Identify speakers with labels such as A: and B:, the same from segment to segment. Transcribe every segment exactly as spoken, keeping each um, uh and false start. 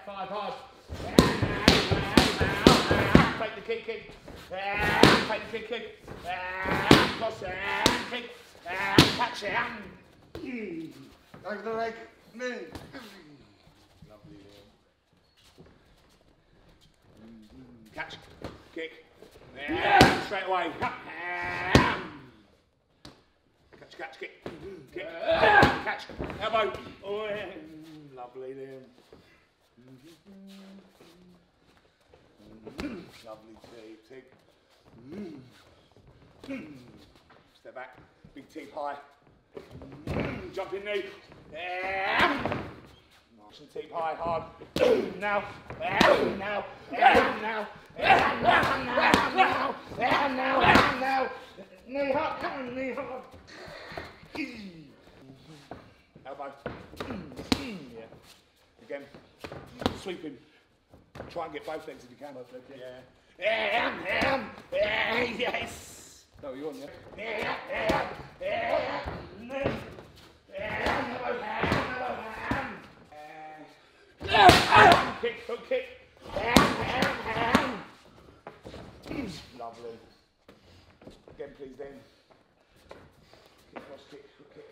A: five hard. Take the kick, kick. Take the kick, kick. Cross and kick. Catch it.
B: Over the leg. Knee.
A: Lovely. Catch, kick. Straight away. Catch, catch, kick. Kick. Catch. Elbow. Oh, yeah. Lovely there. Lovely teep, teep. Step back, big teep high. Jumping knee. Nice and teep high, hard. Now, now, now, now, now, now, now. Knee hard, knee hard. Elbow. Yeah. Again, sweeping. Try and get both legs if you can. Both legs, yeah. Yeah. Yeah. Yes. No, you're on there. Yeah. Yeah. Yeah. Yeah. Kick, hook kick. Lovely. Again, please, then. Kick, cross kick, hook kick.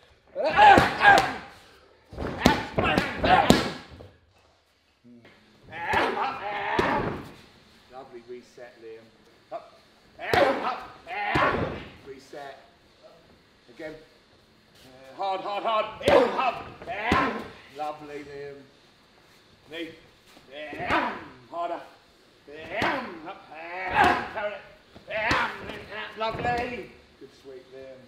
A: Lovely reset, Liam. Up, up, reset. Again. Uh, hard, hard, hard. Up. Lovely, Liam. Knee. Harder. Up. Carry it. Lovely. Good sweep, Liam.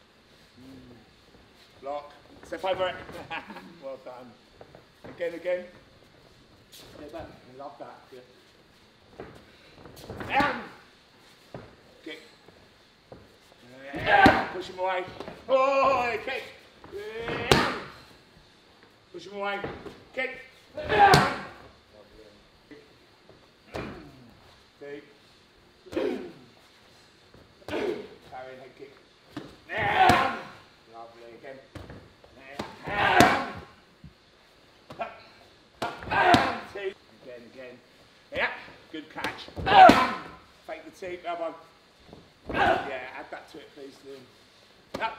A: Block. Step over it. Well done. Again, again. Step back. I love that. Yeah. Kick. Push him away. Oh, kick. Push him away. Kick. Deep. Carry head kick. Lovely. Again. Again, again. Yeah, good catch. Fake the teep, elbow. Yeah, add that to it, please, Liam. Up,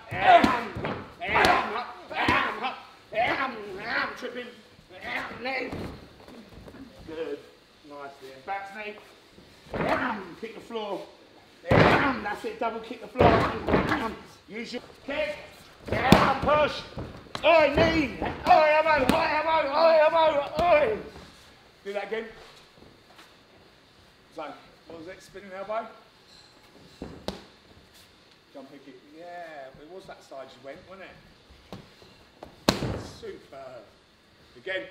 A: tripping. Knee. Good. Nice, Liam. Back knee. Kick the floor. That's it, double kick the floor. Use your kick. Push. Oi, knee. Oi, elbow. Oi, elbow. Oi, elbow. Oi. Do that again. So, what was it? Spinning elbow? Jumping kick. Yeah, it was that side you went, wasn't it? Super. Again.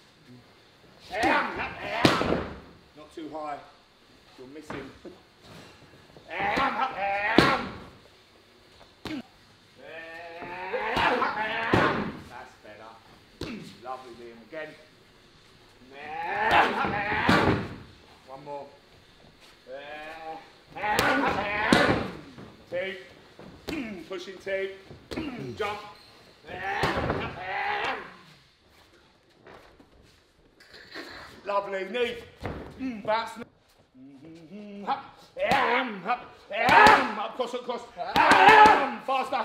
A: Not too high. You're missing. That's better. Lovely, Liam. Again. One more. Tape. Pushing tape. Jump. Lovely. Knee. Bounce. Up. Up. Up. Cross. Up. Cross. Faster.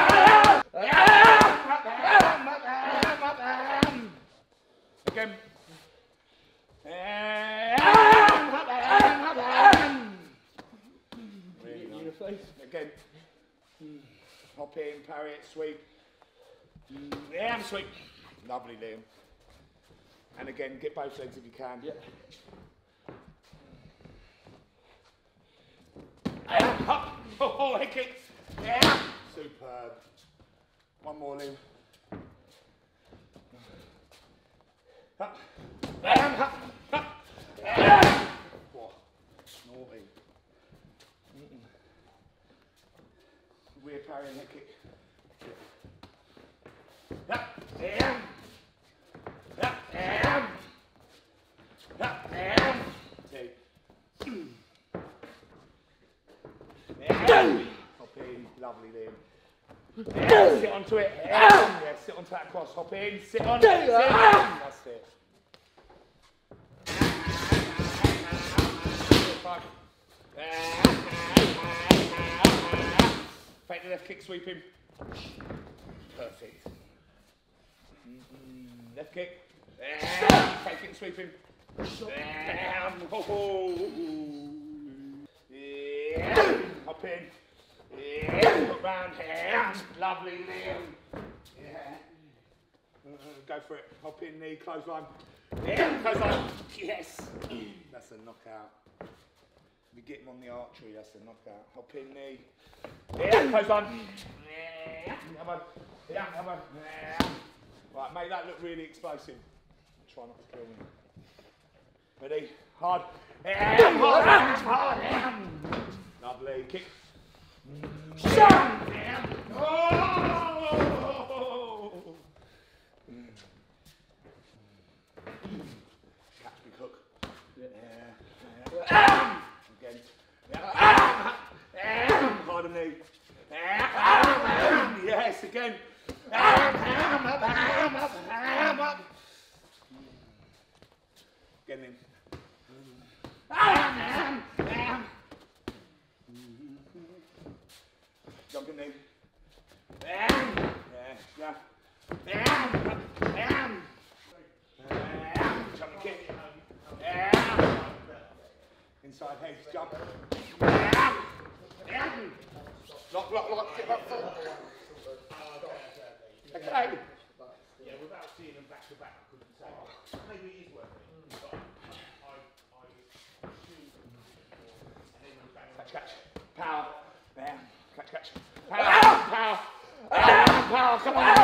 A: Again. Really nice. Again. Hop in, parry it, sweep. Yeah, sweep. Lovely, Liam. And again, get both legs if you can. Yeah. Up. Oh, head kick. Yeah. Superb. One more, Liam. Up. Up. Up. Oh, naughty. Mm-mm. Weird parry and head kick. Up. Down. Up. Down. Up. Down. Two. Hop in. Lovely, Liam. Yeah, sit onto it. Yeah, sit onto that cross. Hop in. Sit on it. Sit on. That's it. five. Fake the left kick, sweep him. Perfect. Mm-hmm. Left kick. Fake it and sweep him. Hop in. Hop round. Lovely, Liam. Yeah. Go for it. Hop in, knee, clothesline. Clothesline. Yes. That's a knockout. We get him on the archery, that's a knockout. Hop in, knee. Yeah, clothesline. Yeah, come on. Yeah, come on. Right, make that look really explosive. Try not to kill me. Ready? Hard. Yeah, hard. Hard. Lovely. Kick. Shot. Oh! Catch me, cook. Yeah. Yeah. Again. Yeah. Hard on knee. Yes, again. Get in. Jump in knee. Yeah, yeah. Jump and kick. Inside head, jump. Lock, lock, lock, get that foot. Okay.
C: Yeah, without seeing them back to back, I couldn't say. Maybe it is working, but I, I assumed
A: Catch, catch. Power. Bam. Catch, catch. Power. Power. Power. Come on.